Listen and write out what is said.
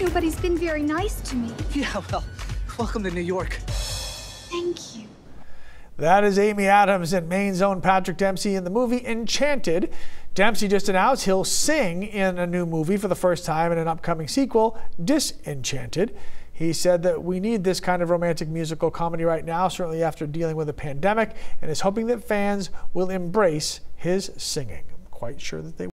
Nobody's been very nice to me. Yeah, well, welcome to New York. Thank you. That is Amy Adams and Maine's own Patrick Dempsey in the movie Enchanted. Dempsey just announced he'll sing in a new movie for the first time in an upcoming sequel, Disenchanted. He said that we need this kind of romantic musical comedy right now, certainly after dealing with a pandemic, and is hoping that fans will embrace his singing. I'm quite sure that they will.